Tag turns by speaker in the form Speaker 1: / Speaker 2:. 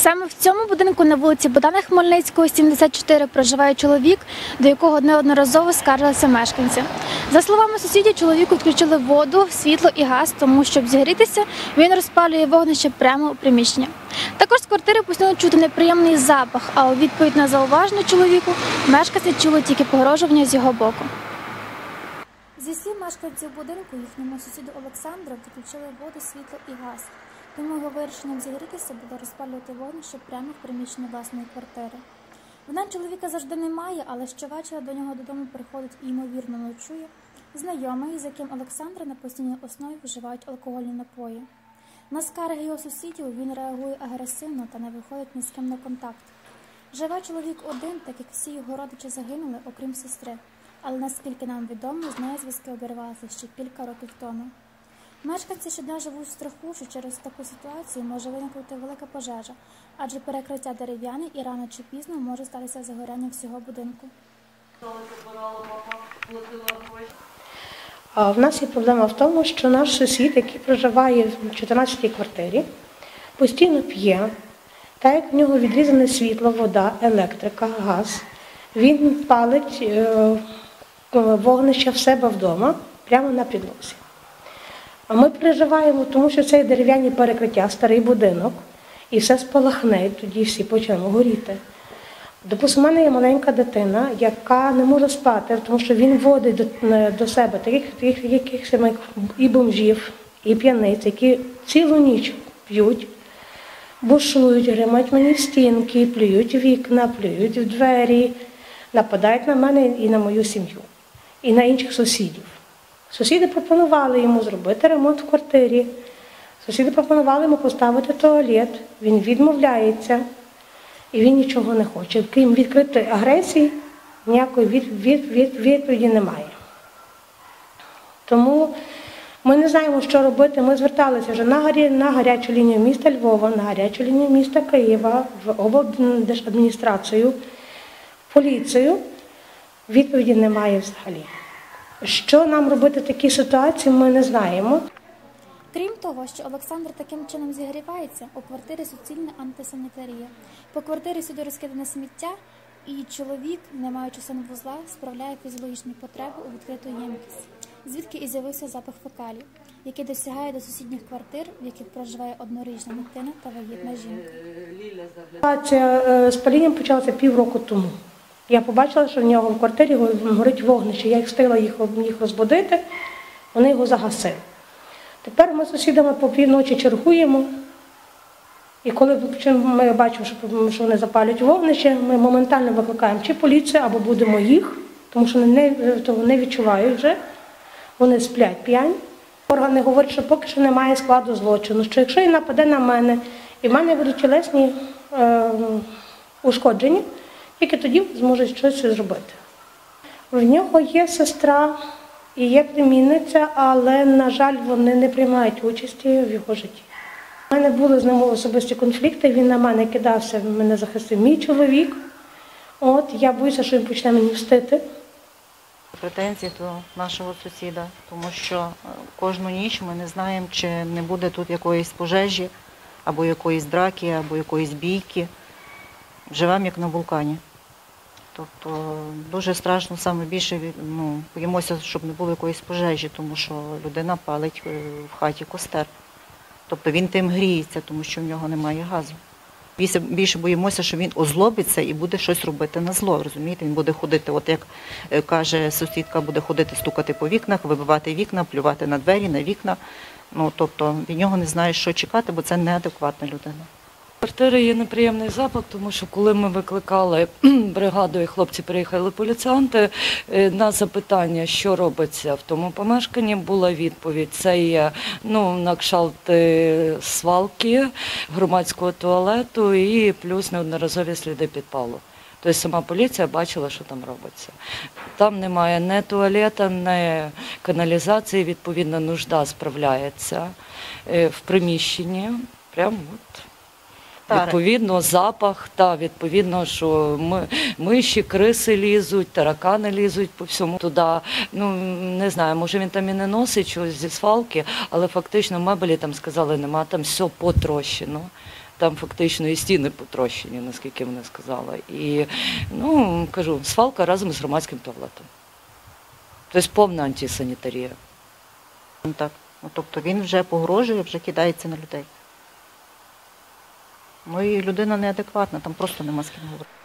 Speaker 1: Саме в цьому будинку на вулиці Богдана Хмельницького, 74, проживає чоловік, до якого неодноразово скаржилися мешканці. За словами сусідів, чоловіку відключили воду, світло і газ, тому щоб зігрітися, він розпалює вогнище прямо у приміщенні. Також з квартири постійно чути неприємний запах, а у відповідь на зауваження чоловіку мешканці чули тільки погрожування з його боку. Зі слів мешканців будинку, їхньому сусіду Олександру відключили воду, світло і газ. Тому його вирішенням зігрітися було розпалювати вогнище прямо в приміщенні власної квартири. Вдень чоловіка завжди немає, але щовечора до нього додому приходить і, ймовірно, ночує знайомий, з яким Олександра на постійній основі вживають алкогольні напої. На скарги його сусідів він реагує агресивно та не виходить ні з ким на контакт. Живе чоловік один, так як всі його родичі загинули, окрім сестри. Але, наскільки нам відомо, з нею зв'язки обірвалися ще кілька років тому. Мешканці щодня живуть в страху, що через таку ситуацію може виникнути велика пожежа, адже перекриття дерев'яне і рано чи пізно може статися загоряння всього будинку.
Speaker 2: В нас є проблема в тому, що наш сусід, який проживає в 14-й квартирі, постійно п'є, так як в нього відрізане світло, вода, електрика, газ, він палить вогнище в себе вдома, прямо на підлозі. А ми переживаємо, тому що це дерев'яні перекриття, старий будинок, і все спалахне, тоді всі почнемо горіти. Допустимо, у мене є маленька дитина, яка не може спати, тому що він водить до себе таких якихось і бомжів, і п'яниць, які цілу ніч п'ють, бушують, гримають мені в стінки, плюють вікна, плюють в двері, нападають на мене і на мою сім'ю, і на інших сусідів. Сусіди пропонували йому зробити ремонт в квартирі, сусіди пропонували йому поставити туалет, він відмовляється і він нічого не хоче. Крім відкритої агресії, ніякої відповіді немає. Тому ми не знаємо, що робити. Ми зверталися вже на гарячу лінію міста Львова, на гарячу лінію міста Києва, в облдержадміністрацію, в поліцію. Відповіді немає взагалі. Що нам робити в такій ситуації, ми не знаємо.
Speaker 1: Крім того, що Олександр таким чином зігрівається, у квартирі суцільна антисанітарія. По квартирі сюди розкидане сміття, і чоловік, не маючи санвузла, справляє фізіологічні потреби у відкриту ємкість, звідки і з'явився запах фекалій, який досягає до сусідніх квартир, в яких проживає однорічна дитина та вагітна жінка.
Speaker 2: Ситуація з палінням почалася півроку тому. Я побачила, що в нього в квартирі горить вогнище. Я встигла їх розбудити, вони його загасили. Тепер ми з сусідами по півночі чергуємо, і коли ми бачимо, що вони запалюють вогнище, ми моментально викликаємо чи поліцію, або будемо їх, тому що вони не відчувають вже, вони сплять п'яні. Органи говорять, що поки що немає складу злочину, що якщо він нападе на мене, і в мене будуть тілесні ушкодження, тільки тоді зможуть щось зробити. В нього є сестра і є племінниця, але, на жаль, вони не приймають участі в його житті. У мене були з ним особисті конфлікти, він на мене кидався, мене захистив мій чоловік. Я боюся, що він почне мені мстити.
Speaker 3: Претензії до нашого сусіда, тому що кожну ніч ми не знаємо, чи не буде тут якоїсь пожежі, або якоїсь драки, або якоїсь бійки. Живемо як на вулкані. Тобто дуже страшно, саме більше боїмося, щоб не було якоїсь пожежі, тому що людина палить в хаті костер. Тобто він тим гріється, тому що в нього немає газу. Більше боїмося, що він озлобиться і буде щось робити на зло, розумієте? Він буде ходити, от як каже сусідка, буде ходити, стукати по вікнах, вибивати вікна, плювати на двері, на вікна. Тобто від нього не знаєш, що чекати, бо це неадекватна людина.
Speaker 4: В квартирі є неприємний запах, тому що коли ми викликали бригаду і хлопці приїхали поліціянти, на запитання, що робиться в тому помешканні, була відповідь. Це є на кшталт свалки, громадського туалету і плюс неодноразові сліди підпалу. Тобто сама поліція бачила, що там робиться. Там немає ні туалета, ні каналізації, відповідно, нужда справляється в приміщенні. Прямо от. Відповідно, запах, відповідно, що миші, криси лізуть, таракани лізуть по всьому туди. Не знаю, може він там і не носить щось зі свалки, але фактично мебелі там сказали нема, там все потрощено. там фактично і стіни потрощені, наскільки вони сказали. І, ну, кажу, свалка разом з громадським туалетом. Тобто повна антисанітарія.
Speaker 3: Так. Ну, тобто він вже погрожує, вже кидається на людей. Ну і людина неадекватна, там просто нема з ким говорити.